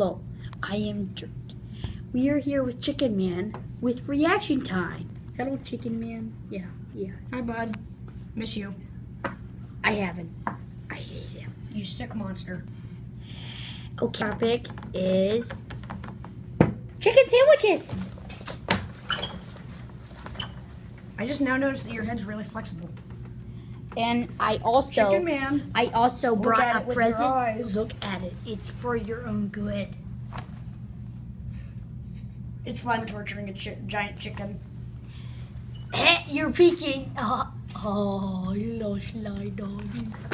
Hello, I am Dirt. We are here with Chicken Man with reaction time. Hello, Chicken Man. Yeah. Hi, bud. Miss you. I haven't. I hate him. You sick monster. Okay, topic is chicken sandwiches. I just now noticed that your head's really flexible. And I also Chicken Man. Look brought at a it with your present. eyes. Look at it. It's for your own good. It's fun torturing a giant chicken. You're peeking. Oh, you little sly dog.